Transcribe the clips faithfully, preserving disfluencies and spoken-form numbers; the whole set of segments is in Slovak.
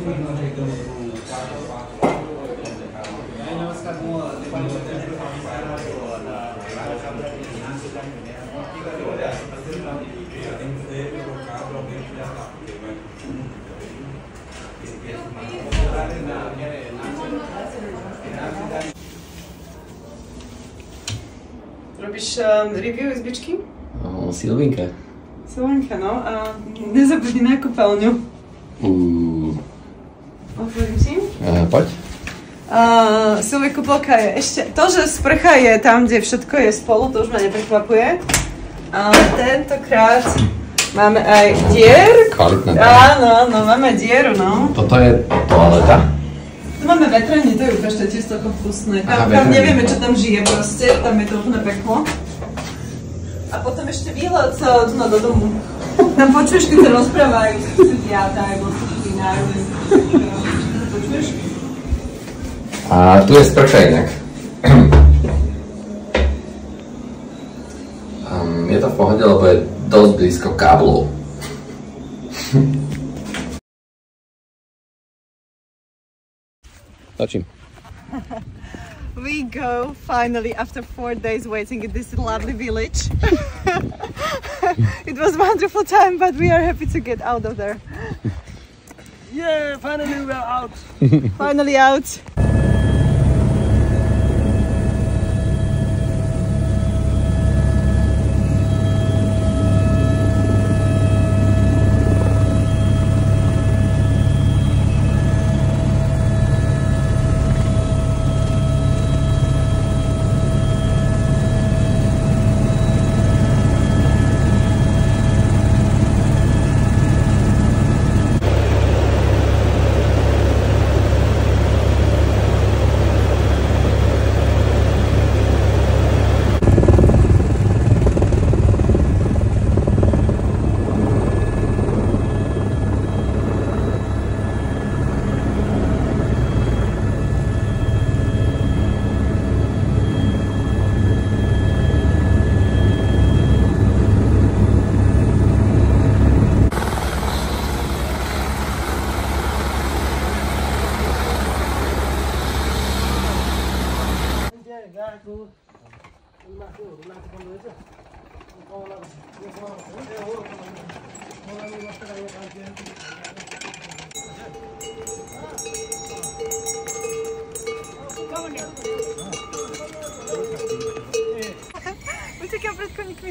Robíš um, review izbičky? O, Silvinka. Silvinka, no. A nezabudni na kúpeľňu. Uuu. Otvorím si? Uh, poď. Uh, Silvi, kúpeľka je ešte... To, že sprcha je tam, kde všetko je spolu, to už ma neprekvapuje. Ale tentokrát máme aj dier. Kvalitné. Áno, áno, máme dieru, no. Toto je toaleta. Tu máme vetranie, to je ukážte, tiež celkom vkusné. Tam, tam nevieme, čo tam žije proste, tam je to úplne peklo. A potom ešte výhľad tu na do domu. Tam počuješ, keď sa rozprávajú, diata, alebo spínajú, počuješ? A tu je sprcha inak. um, je to v pohode, lebo je dosť blízko káblov. Točím. We go finally after four days waiting in this lovely village. It was a wonderful time, but we are happy to get out of there. Yeah, finally we are out. Finally out. Uciekam pred koníkmi.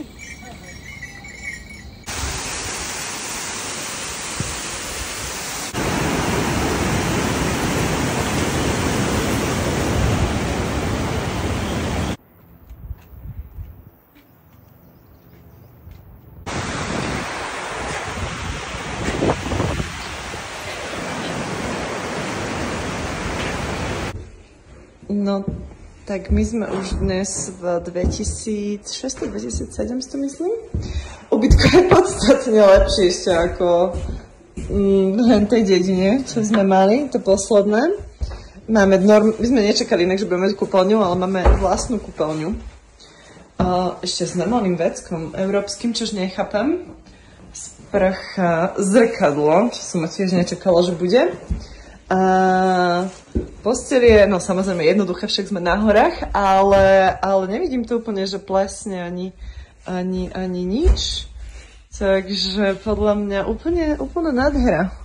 No, tak my sme už dnes v dvetisícšesťsto dvetisícsedemsto, myslím. Ubytko je podstatne lepšie ešte ako mm, v tej dedine, čo sme mali, to posledné. Máme norm... My sme nečakali inak, že budeme mať kúpeľňu, ale máme vlastnú kúpeľňu. Uh, ešte s normálnym veckom európskym, čož nechápem. Sprcha, zrkadlo, čo som tiež nečakala, že bude. A posteľ je, no samozrejme jednoduché, však sme na horách, ale, ale nevidím tu úplne, že plesne ani, ani, ani nič. Takže podľa mňa úplne, úplne nádhera.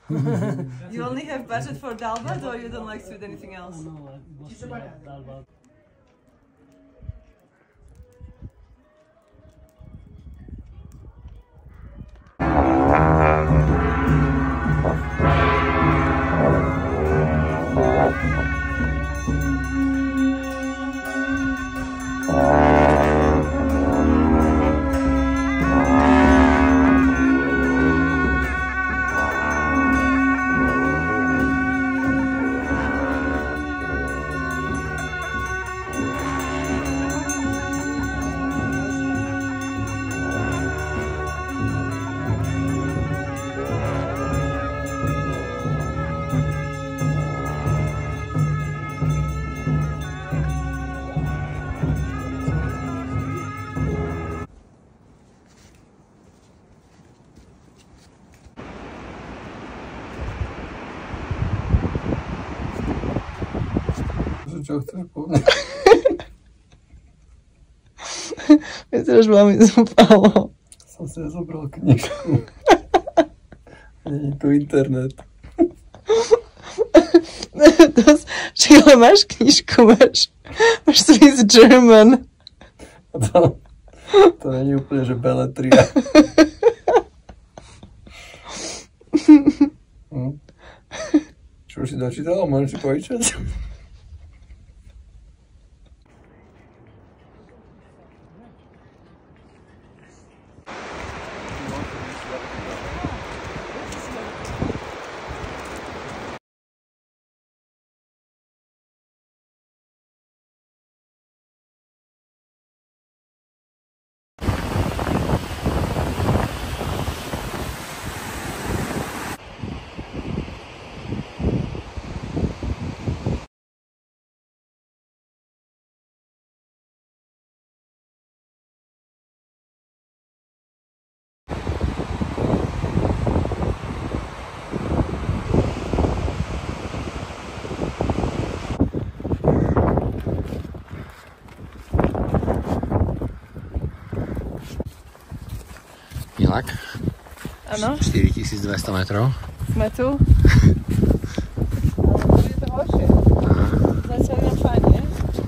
You only have budget for dalbat, or you don't like to eat anything else? No, mostly dal bhat. Čo chceš povedať? Myslíš, že mi zúfalo. Som si zobral knižku. Nie je tu internet. Či ale máš knižku, máš, máš Swiss German. To, to nie je úplne, že beletria. Hm. Čo už si dočítala? Môžem si požičať? Milák? Áno, štyritisícdvesto metrov. sme tu. Ale je to horšie. Zatiaľ je fajn, nie?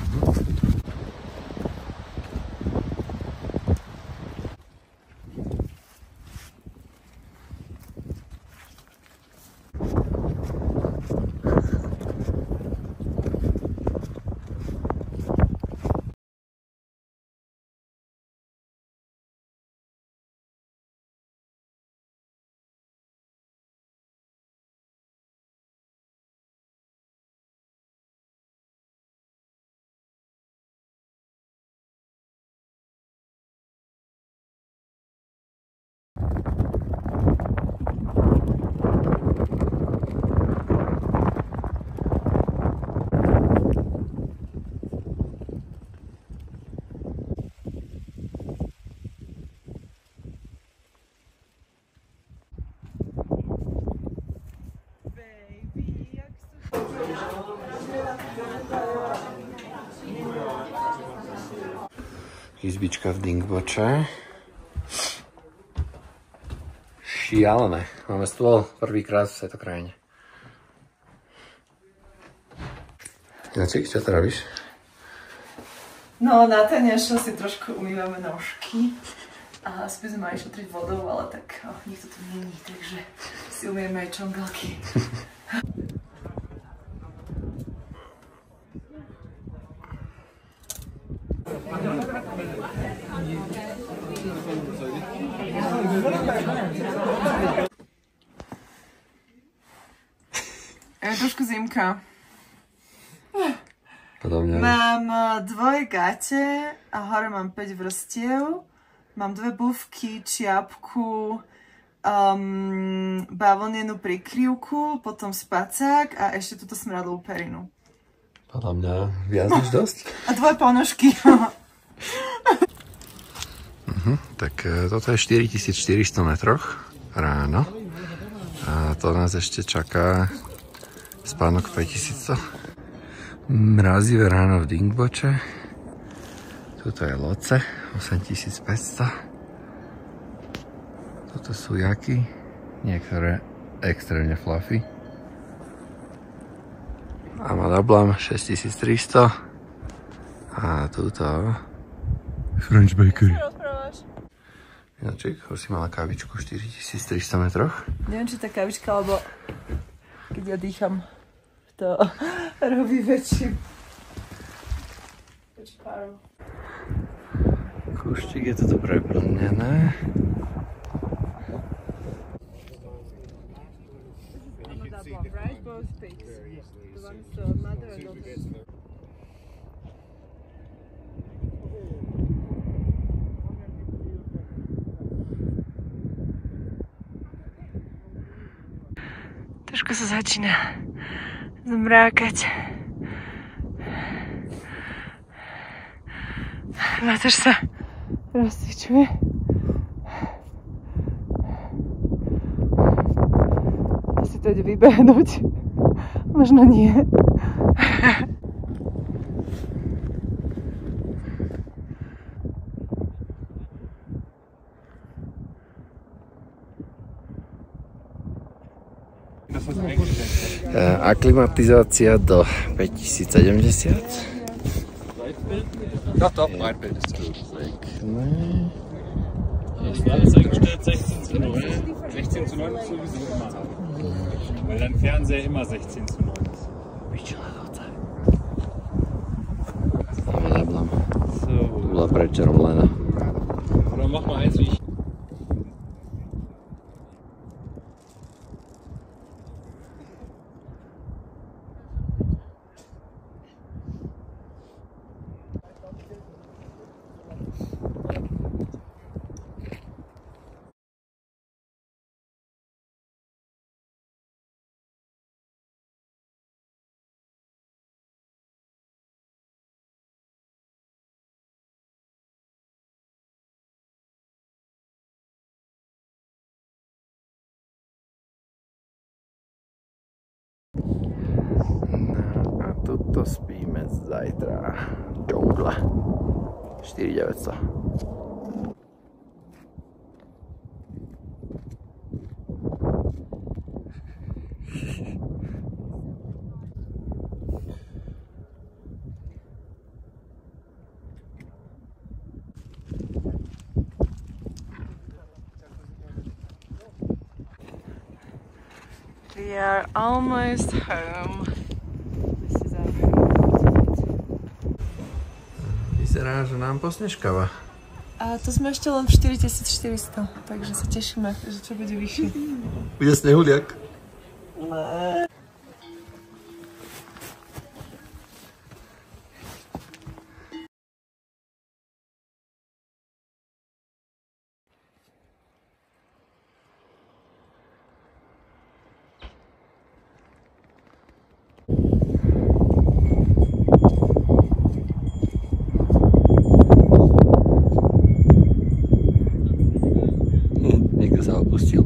Izbička v Dingboče. Šialené. Máme stôl prvýkrát v tejto krajine. Jaček, čo to robíš? No, na ten nešlo si trošku umývame nožky. A asi by sme mali šetriť vodou, ale tak oh, nikto tu není, takže si umieme aj čongalky. Je trošku zimka. Podobne. Mám dvoje gate a hore mám päť vrstiev. Mám dve bufky, čiapku, um, bavlnenú prikryvku, potom spacák a ešte túto smradlovú perinu. Podľa mňa viac než dosť. A dvoje ponožky. uh-huh, tak toto je štyritisícštyristo metroch ráno. A to nás ešte čaká spánok päťtisíc. Mrazivé ráno v Dingboče. Tuto je Loce, osemtisícpäťsto. Toto sú jaky. Niektoré extrémne fluffy. Amadablam šesťtisíctristo. A túto French Bakery. Ináček, už si mala kávičku v štyritisíctristo metroch. Neviem, či tá kávička, alebo keď ja dýcham, to robí väčší. Väčší páru. Kúštik je toto preplnené. Trošku sa začína zmrákať. Váter sa rozcvičuje. Asi to ide vybehnúť. Možno nie. Aklimatizácia do päťtisícsedemdesiat. Doch, doch, Breitbild ist gut. Pekné. Das war alles eingestellt, sechzehn zu neun. sechzehn zu neun ist sowieso immer haben. Weil dein Fernseher immer sechzehn zu neun ist. Amadablam. So. To bola predčerom Lena. Oder mach mal eins wie ich. A tuto spíme zajtra. Džungla. štyritisícdeväťsto. We are almost home. This is our Vyzerá, že nám posneškava. A to sme ešte len v štyritisícštyristo, takže sa tešíme, že čo bude vyššie. Bude snehuliak. Niekto sa opustil.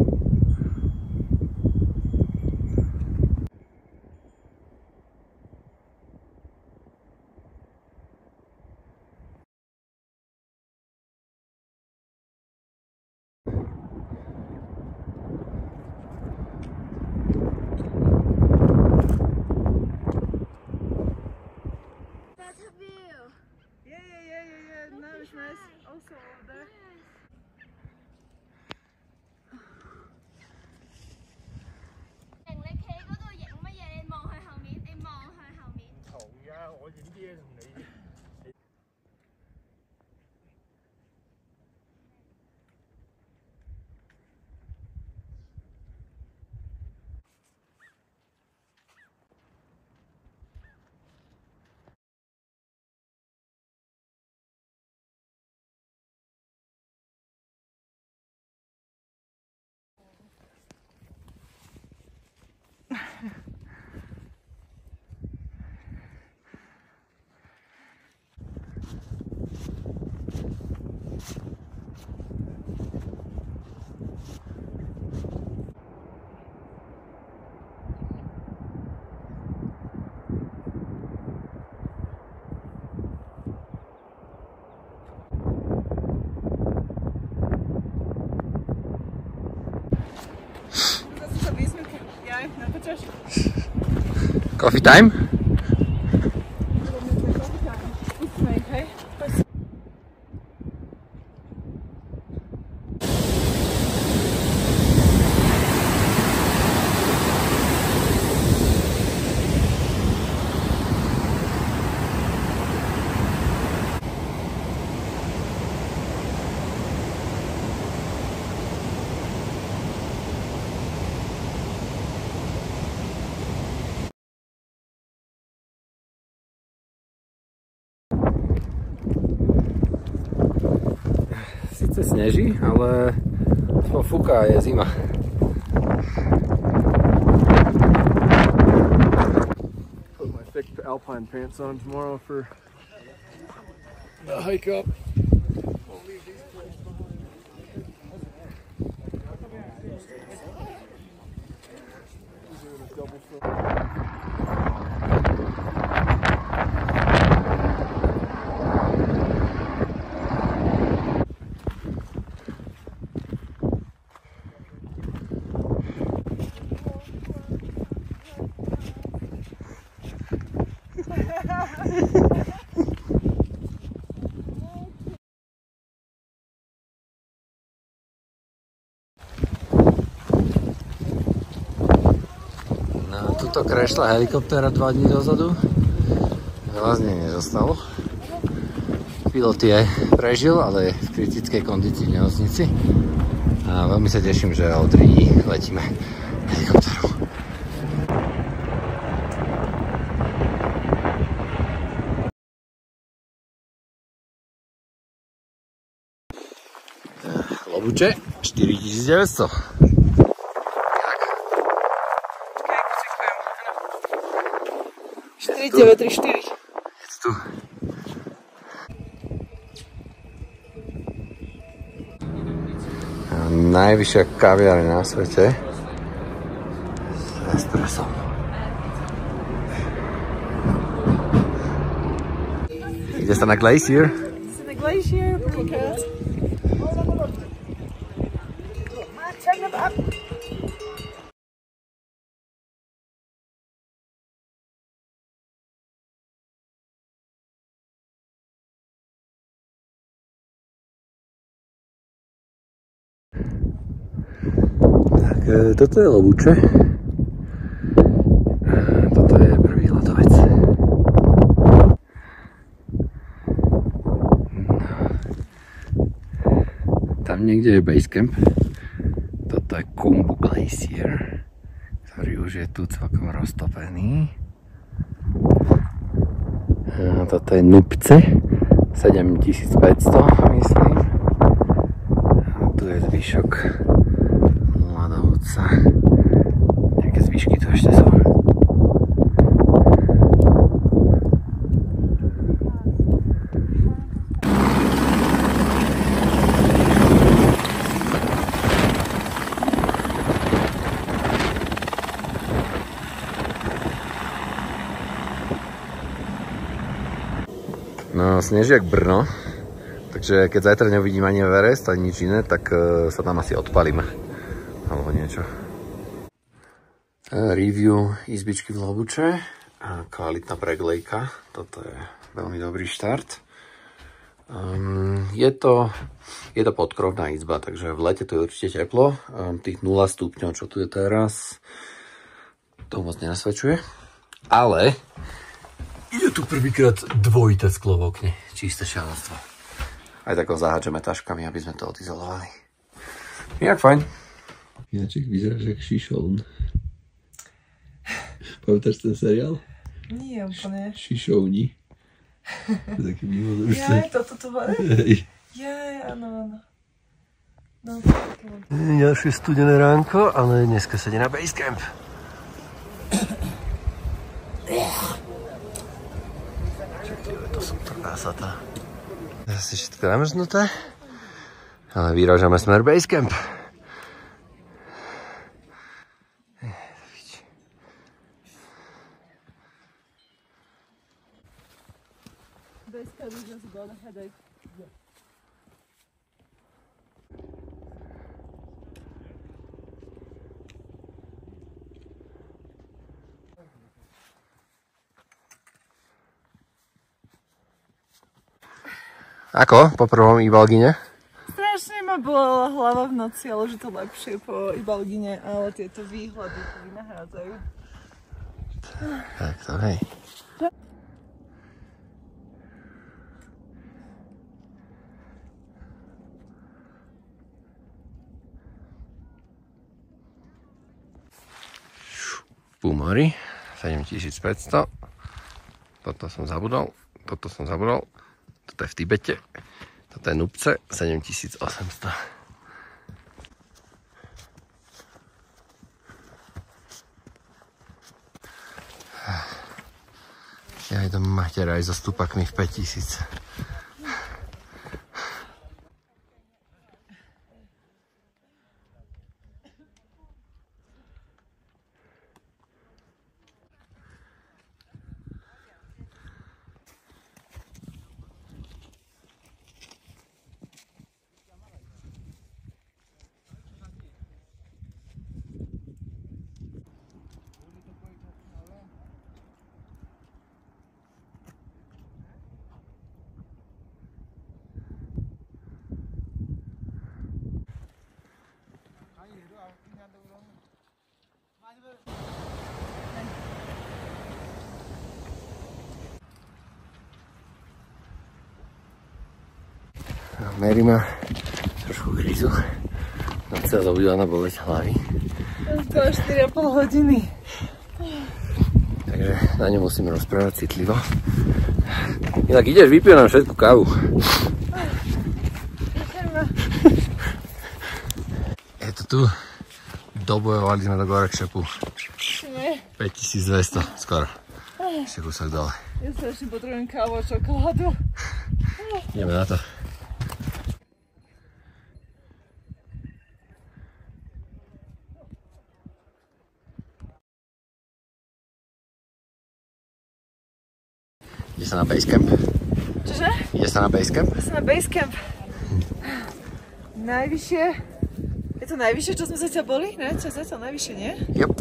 Coffee time? Sice sneží, ale to fúka a je zima. Put my thick alpine pants on tomorrow for the hike up. No, tuto krešla helikoptéra dva dní dozadu. Veľa z nej nezostalo. Pilot je prežil, ale je v kritickej kondícii v nemocnici. A veľmi sa teším, že o tri dní letíme helikoptérou. Lobuče štyritisícdeväťsto. štyri deväť tri štyri. Je tu. Najvyššia kaviareň na svete s espressom. Ide sa na Glacier. Ide sa na Glacier, prvýkrát. Tak toto je Lobuče. A toto je prvý ľadovec. Tam niekde je Basecamp. Toto je Khumbu Glacier, ktorý už je tu celkom roztopený. A toto je Nupce, sedemtisícpäťsto myslím. A tu je zvyšok ľadovca. Nejaké zvyšky tu ešte sú. No, sneží jak Brno, takže keď zajtra neuvidím ani Everest, ani nič iné, tak uh, sa tam asi odpalíme. Alebo niečo. Review izbičky v Lobuče. Kvalitná preglejka. Toto je veľmi dobrý štart. Um, je, to, je to podkrovná izba, takže v lete to je určite teplo. Um, tých nula stupňov, čo tu je teraz, to moc nenasvedčuje. Ale je tu prvýkrát dvojité sklo v okne. Čisté šialenstvo. Aj tak ho zaháčeme taškami, aby sme to odizolovali. Jak fajn. Jaček, vyzeráš jak šišoun. Pamätáš ten seriál? Nie úplne. Šišouni. To je taký mimodušný. Jaj, toto to bude? Hej. Jaj, áno, áno. No, Ďalšie studené ránko, ale dneska sa ide na Basecamp. To som to krásata. Zase všetko namrznuté. Ale vyrážame smer Basecamp. Basecamp is just got a headache. Ako po prvom Ibalgine? Strašne ma bola hlava v noci, ale že to lepšie po Ibalgine, ale tieto výhľady to vynahrádzajú. Tak to hej. Pumori, sedemtisícpäťsto. Toto som zabudol, toto som zabudol. Toto je v Tibete. Toto je Nupce, sedemtisícosemsto. Ja idem matera aj so stupakmi v päťtisíc. Mary má trošku krízu. No chcela dobudila na boleť hlavy. To je štyri a pol hodiny. Takže na ňu musíme rozprávať citlivo. Inak ideš, vypij nám všetku kávu. Je to tu. Dobojovali sme do Gorekšepu. päťtisícdvesto skoro. Ešte kúsok dole. Ja sa ešte potrebujem kávu a čokoládu. Ideme na to. Ide sa na Basecamp? Čože? Ide sa na Basecamp? Ide sa na Basecamp. Najvyššie... Je to najvyššie, čo sme zatiaľ boli? Ne? Čo je zatiaľ najvyššie, nie? Yep.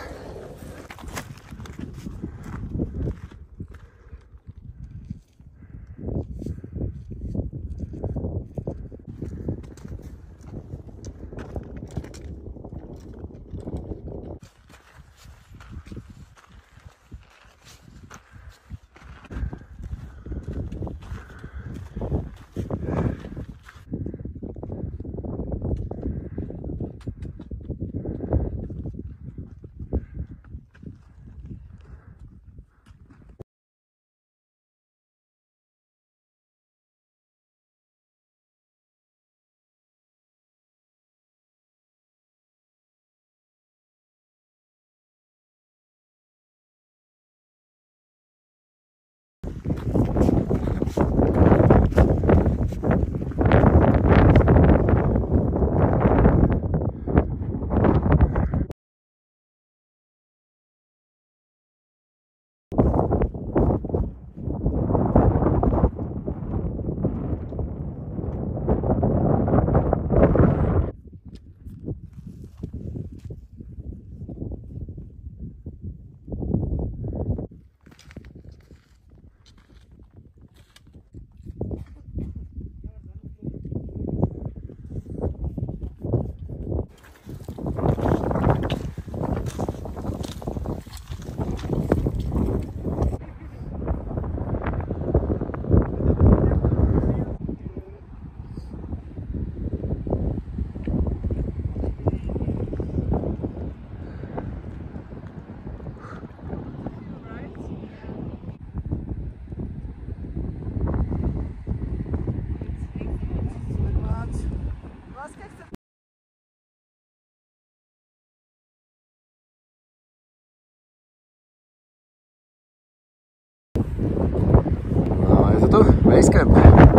To Basecamp.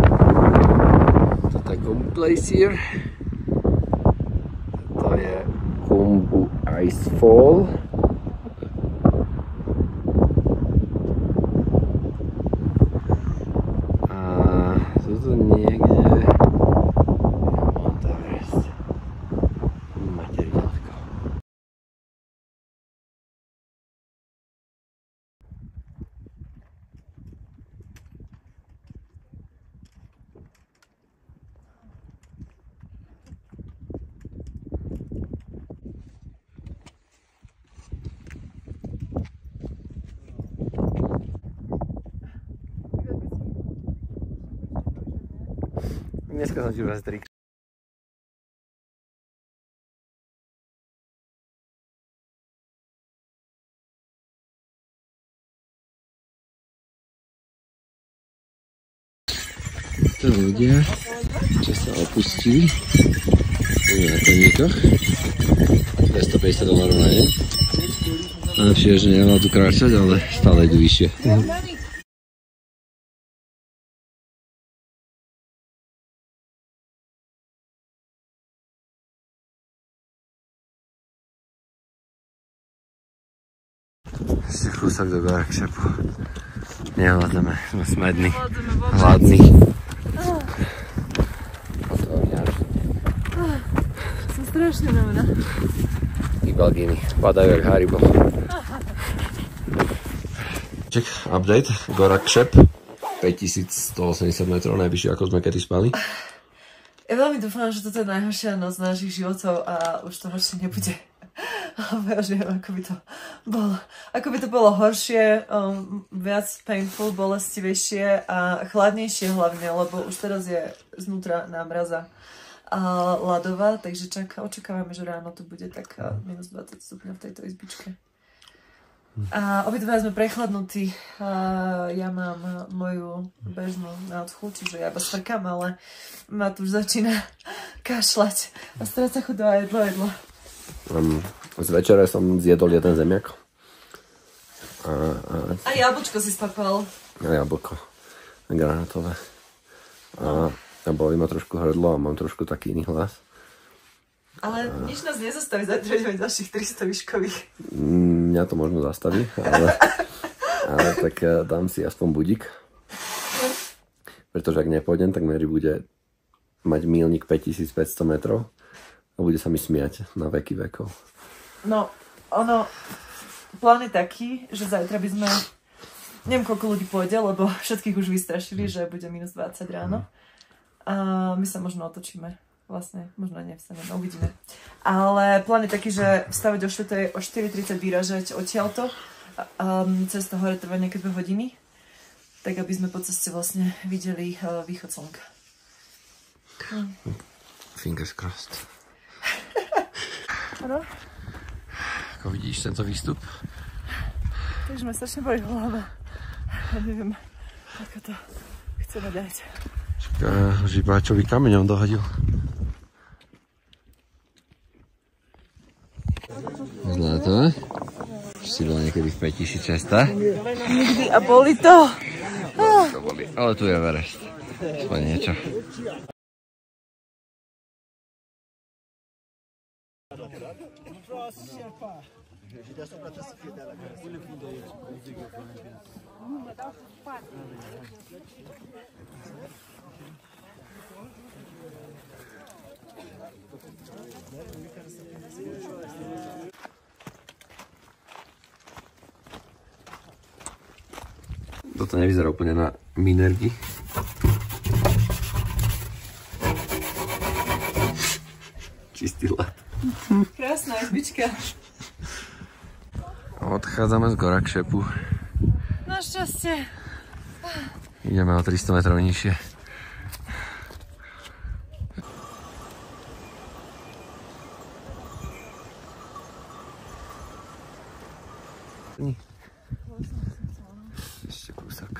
Toto je Khumbu Glacier. To je Khumbu Icefall. A sú tu niekde Mount Everest. Materiálko. Dneska som ti už asi tri. To ľudia, čo sa opustili, sú na koníkoch, dvestopäťdesiat dolárov na deň. Najlepšie je, že nemá tu kráčať, ale stále idú vyššie. Ešte kúsok do Gorakshapu. Nehľadáme, sme smední, hladní. Som strašne novná. Ibalginy padajú jak Haribo. Check, update, Gorakshap, päťtisícstoosemdesiat metrov, najvyššie ako sme kedy spali. Ja veľmi dúfam, že toto je najhoršia noc našich životov a už to horšie nebude. Ale ja už neviem, ako by to bolo. Ako by to bolo horšie, um, viac painful, bolestivejšie a chladnejšie hlavne, lebo už teraz je znútra námraza a ľadová, takže čaká, očakávame, že ráno to bude tak uh, minus dvadsať stupňov v tejto izbičke. A obidva sme prechladnutí. Uh, ja mám moju bežnú nádchu, čiže ja iba smrkám, ale ma tu už začína kašľať a stráca chuť do jedlo, jedlo. Um, z večera som zjedol jeden zemiak. A, a... a jablčko si spapal. A jablko. A granátové. A, a boli ma trošku hrdlo a mám trošku taký iný hlas. Ale a... nič nás nezastaví, zajtra ideme ďalších tristo výškových. Mňa to možno zastaví, ale, ale tak dám si aspoň budík. Pretože ak nepôjdem, tak Mary bude mať míľnik päťtisícpäťsto metrov. A bude sa mi smiať na veky vekov. No, ono, plán je taký, že zajtra by sme, neviem koľko ľudí pôjde, lebo všetkých už vystrašili, že bude minus dvadsať ráno. A my sa možno otočíme. Vlastne, možno nevstaneme, uvidíme. Ale plán je taký, že vstávať o štvrtej, o štyri tridsať vyražať odtiaľto. Um, cesta hore trvá nejaké dve hodiny. Tak aby sme po ceste vlastne videli uh, východ slnka. Hm. Fingers crossed. Ano? Ako vidíš tento výstup? Takže ma strašne bolí hlava. Ja neviem, ako to chceme dať. Čaká, už iba čo by kameňom dohodil. Zlato. Už si bol niekedy v päťtisícšesť. Nikdy a boli to. To boli, ale tu je Everest. Aspoň niečo. Toto nevyzerá úplne na minergy. Čistý ľad. Krásna izbička. Odchádzame z Gorakshapu. Našťastie. Ideme o tristo metrov nižšie. Ešte kúsok.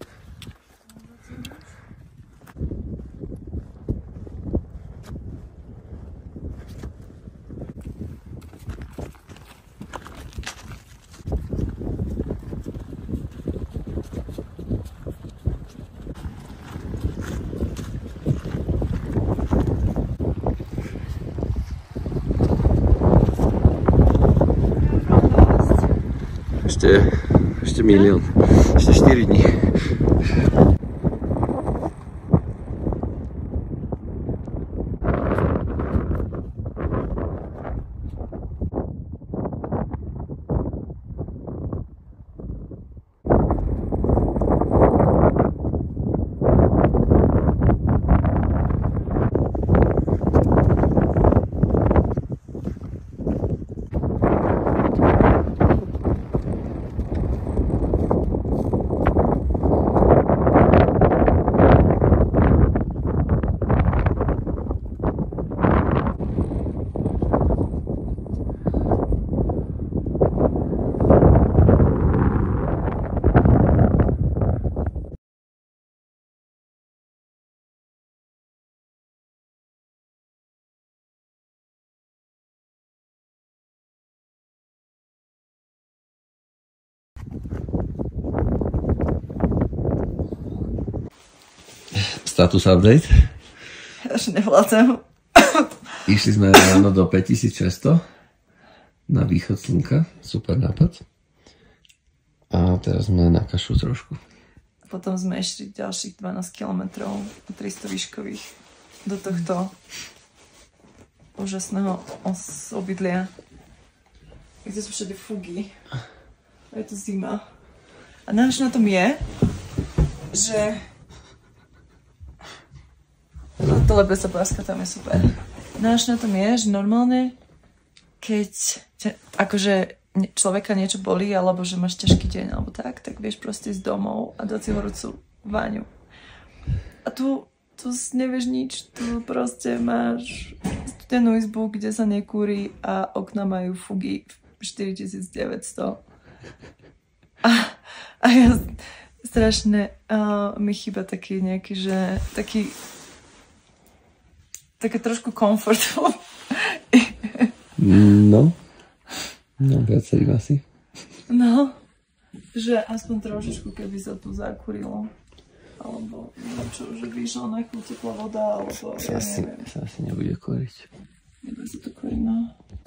Ešte, ešte milión, ešte štyri dní. status update. Ja už nevládzam. Išli sme ráno do päťtisícšesťsto na východ slnka. Super nápad. A teraz sme na kašu trošku. Potom sme išli ďalších dvanásť kilometrov tristo výškových do tohto úžasného os- obydlia, kde sú všade fugy. A je to zima. A náš na tom je, že to lebesobárska tam je super. Náš na tom je, že normálne, keď ťa, akože človeka niečo bolí, alebo že máš ťažký deň, alebo tak, tak vieš proste ísť domov a dať si horúcu váňu. A tu, tu nevieš nič, tu proste máš studenú izbu, kde sa nekúri a okna majú fugy štyritisícdeväťsto. A, a ja strašne uh, mi chýba taký nejaký, že taký také trošku komfortu. No. No, viacerým asi. No, že aspoň trošičku, keby sa tu zakúrilo. Alebo niečo, že vyšla na chvíľu teplá voda, alebo Sa ja asi, neviem. sa asi nebude koriť. Nebude sa to koriť, no.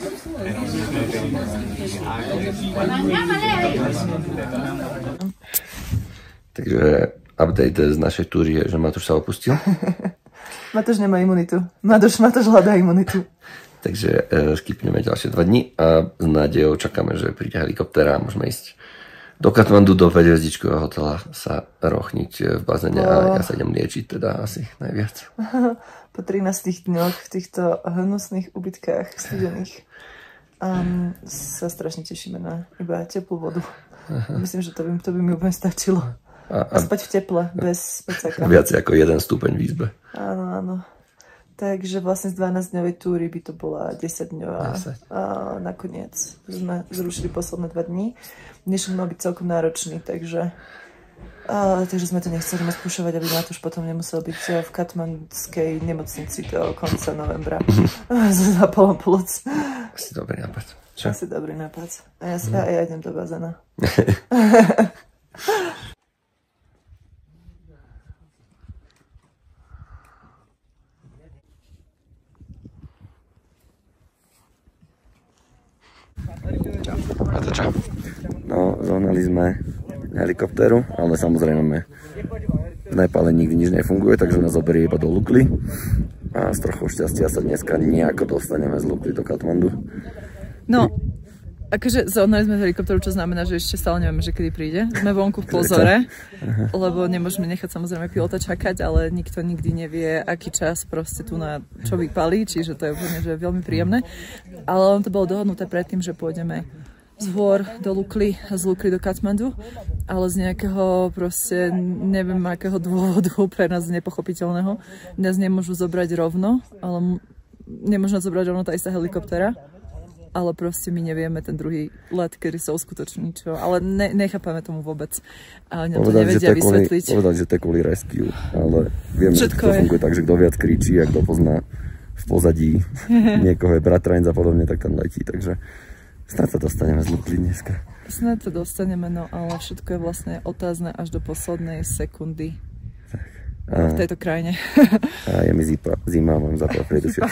Takže update z našej túry je, že Matúš sa opustil. Matúš nemá imunitu. Matúš, Matúš hľadá imunitu. Takže e, skipneme ďalšie dva dni a s nádejou čakáme, že príde helikoptéra a môžeme ísť do Katmandu, do päťhviezdičkového hotela sa rochniť v bazéne oh. a ja sa idem liečiť teda asi najviac. Po trinástich dňoch v týchto hnusných ubytkách studených um, sa strašne tešíme na iba teplú vodu. Aha. Myslím, že to by, to by mi úplne stačilo. A, a, a spať v teple, bez spacáka. Viac ako jeden stupeň v izbe. Áno, áno. Takže vlastne z dvanásťdňovej túry by to bola desaťdňová. A nakoniec sme zrušili posledné dva dní. Dnešný mal byť celkom náročný, takže, a, takže sme to nechceli moc pušovať, aby Matúš potom nemusel byť v katmandskej nemocnici do konca novembra. S zápalom plúc. Asi dobrý nápad. Čo? Asi dobrý nápad. A ja, si, a ja idem do bazéna. A to čo? No, zohnali sme helikoptéru, ale samozrejme v Nepále nikdy nič nefunguje, takže nás zoberie iba do Lukly. A s trochou šťastia sa dneska nejako dostaneme z Lukly do Katmandu. No, akože zohnali sme helikoptéru, čo znamená, že ešte stále nevieme, že kedy príde. Sme vonku v pozore, lebo nemôžeme nechať samozrejme pilota čakať, ale nikto nikdy nevie, aký čas proste tu na čo vypalí, čiže to je úplne že veľmi príjemné. Ale on to bolo dohodnuté predtým, že pôjdeme z hôr do Lukly, z Lukly do Katmandu, ale z nejakého proste neviem akého dôvodu pre nás nepochopiteľného. Nás nemôžu zobrať rovno, ale nemôžu nás zobrať rovno tá istá helikoptéra, ale proste my nevieme ten druhý let, kedy sa uskutoční čo, ale ne, nechápame tomu vôbec. A nám to nevedia vysvetliť. Povedali, že to je kvôli rescue, ale vieme, že to funguje tak, že kto viac kričí a kto pozná v pozadí niekoho je bratranec a podobne, tak tam letí, takže snad sa dostaneme z Lukly dneska. Snad sa dostaneme, no ale všetko je vlastne otázne až do poslednej sekundy tak. A, v tejto krajine. A je mi zima, zima mám zápal priedušek.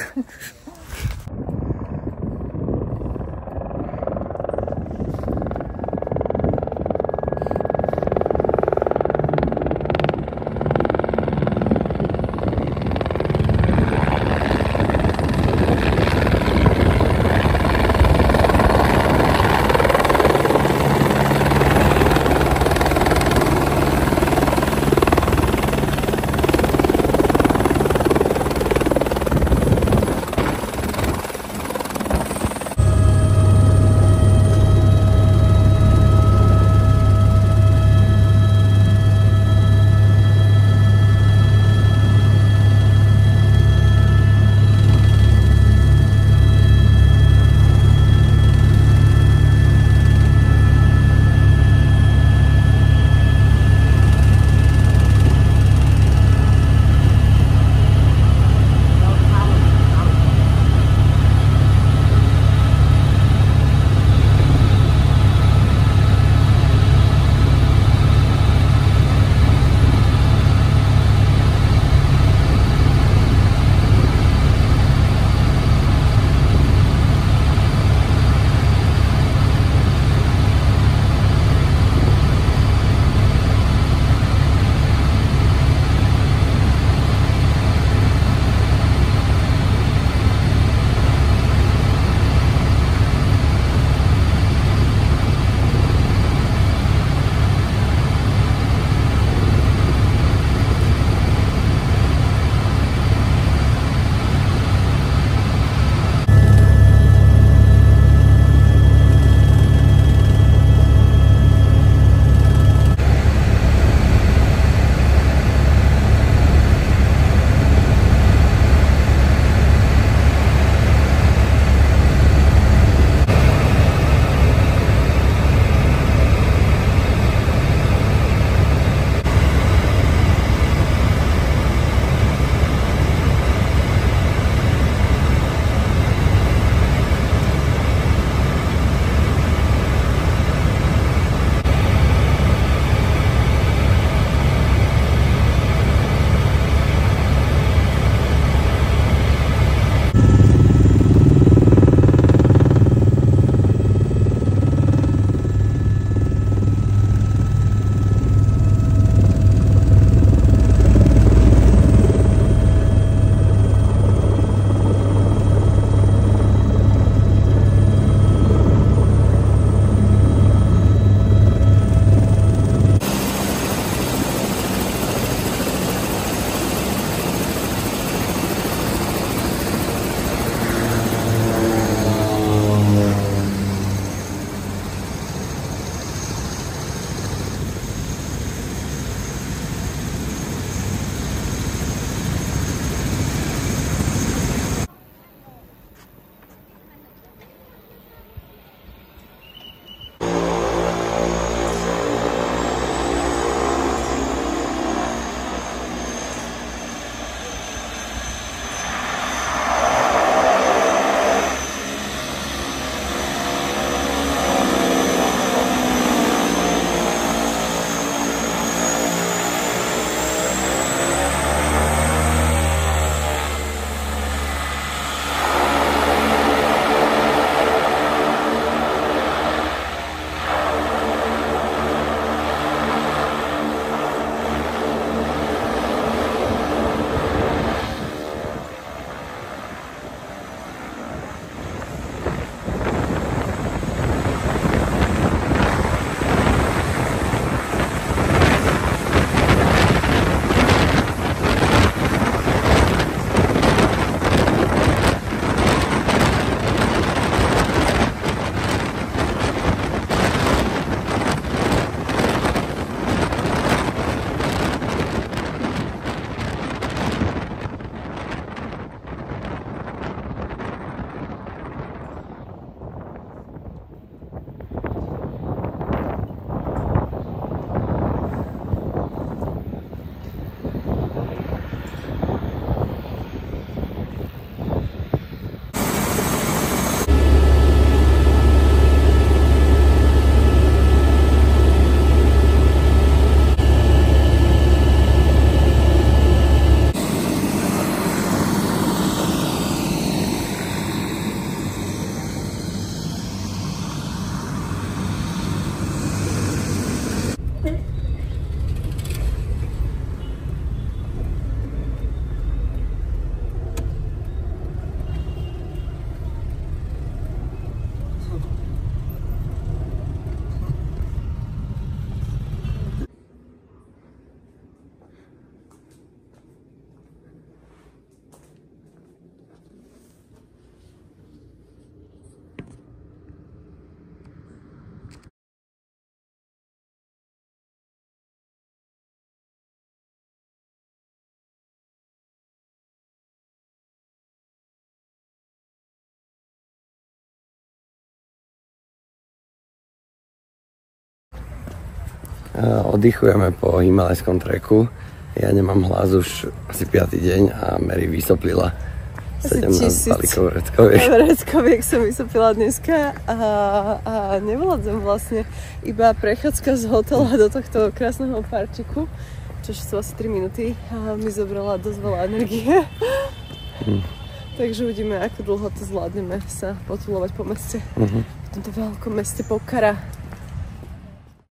Oddychujeme po himalajskom treku. Ja nemám hlas už asi piaty deň a Mary vysoplila sedemnásť balíkov vreckoviek. Vreckoviek som vysoplila dneska a, a nevládzem vlastne. Iba prechádzka z hotela do tohto krásneho parčiku, čo sú asi tri minúty, a mi zobrala dosť veľa energie. Hm. Takže uvidíme, ako dlho to zvládneme sa potulovať po meste. Uh-huh. V tomto veľkom meste Pokhara.